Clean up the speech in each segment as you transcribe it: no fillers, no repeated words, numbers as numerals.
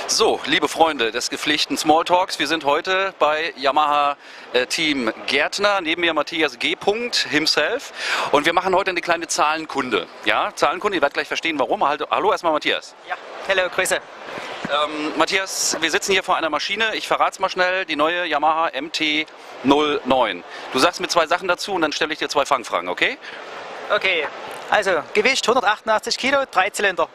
So, liebe Freunde des gepflegten Smalltalks, wir sind heute bei Yamaha Team Gärtner, neben mir Matthias G. himself, und wir machen heute eine kleine Zahlenkunde. Ja, Zahlenkunde, ihr werdet gleich verstehen, warum. Hallo erstmal Matthias. Ja, hallo, Grüße. Matthias, wir sitzen hier vor einer Maschine, ich verrate es mal schnell, die neue Yamaha MT-09. Du sagst mir zwei Sachen dazu und dann stelle ich dir zwei Fangfragen, okay? Okay, also Gewicht 188 Kilo, 3 Zylinder.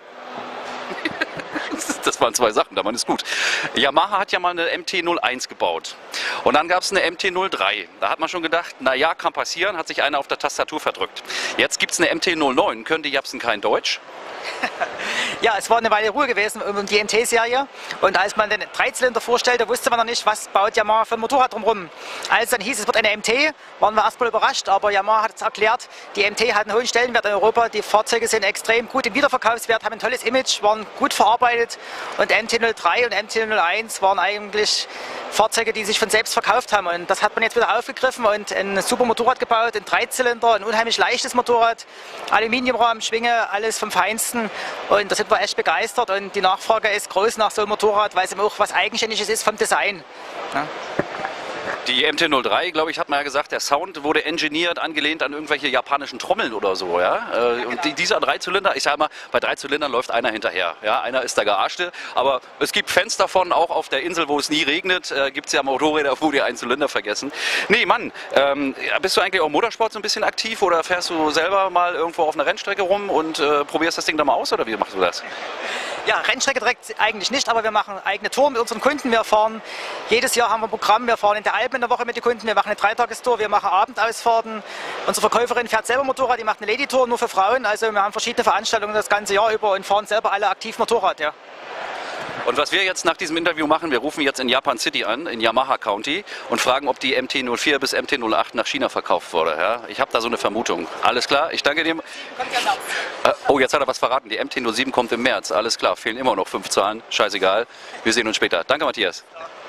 Das waren zwei Sachen, da man ist gut. Yamaha hat ja mal eine MT-01 gebaut und dann gab es eine MT-03. Da hat man schon gedacht, naja, kann passieren, hat sich einer auf der Tastatur verdrückt. Jetzt gibt es eine MT-09, können die Japsen kein Deutsch? Ja, es war eine Weile Ruhe gewesen um die MT-Serie, und als man den Dreizylinder vorstellte, wusste man noch nicht, was baut Yamaha für ein Motorrad drumherum. Als dann hieß, es wird eine MT, waren wir erstmal überrascht, aber Yamaha hat es erklärt, die MT hat einen hohen Stellenwert in Europa, die Fahrzeuge sind extrem gut im Wiederverkaufswert, haben ein tolles Image, waren gut verarbeitet, und MT-03 und MT-01 waren eigentlich Fahrzeuge, die sich von selbst verkauft haben, und das hat man jetzt wieder aufgegriffen und ein super Motorrad gebaut, ein Dreizylinder, ein unheimlich leichtes Motorrad, Aluminiumrahmen, Schwinge, alles vom Feinsten, und da sind wir echt begeistert, und die Nachfrage ist groß nach so einem Motorrad, weil es eben auch was Eigenständiges ist vom Design. Ja. Die MT-03, glaube ich, hat man ja gesagt, der Sound wurde engineert, angelehnt an irgendwelche japanischen Trommeln oder so, ja? Und dieser Dreizylinder, ich sage mal, bei Dreizylindern läuft einer hinterher, ja? Einer ist der Gearschte, aber es gibt Fans davon, auch auf der Insel, wo es nie regnet, gibt es ja Motorräder, wo die einen Zylinder vergessen. Nee, Mann, bist du eigentlich auch im Motorsport so ein bisschen aktiv, oder fährst du selber mal irgendwo auf einer Rennstrecke rum und probierst das Ding da mal aus, oder wie machst du das? Ja, Rennstrecke direkt eigentlich nicht, aber wir machen eigene Touren mit unseren Kunden. Wir fahren, jedes Jahr haben wir ein Programm, wir fahren in der Alpen in der Woche mit den Kunden, wir machen eine Dreitagestour, wir machen Abendausfahrten. Unsere Verkäuferin fährt selber Motorrad, die macht eine Lady-Tour nur für Frauen. Also wir haben verschiedene Veranstaltungen das ganze Jahr über und fahren selber alle aktiv Motorrad. Ja. Und was wir jetzt nach diesem Interview machen, wir rufen jetzt in Japan City an, in Yamaha County, und fragen, ob die MT-04 bis MT-08 nach China verkauft wurde. Ja? Ich habe da so eine Vermutung. Alles klar, ich danke dir. Oh, jetzt hat er was verraten. Die MT-07 kommt im März. Alles klar, fehlen immer noch 5 Zahlen. Scheißegal. Wir sehen uns später. Danke, Matthias.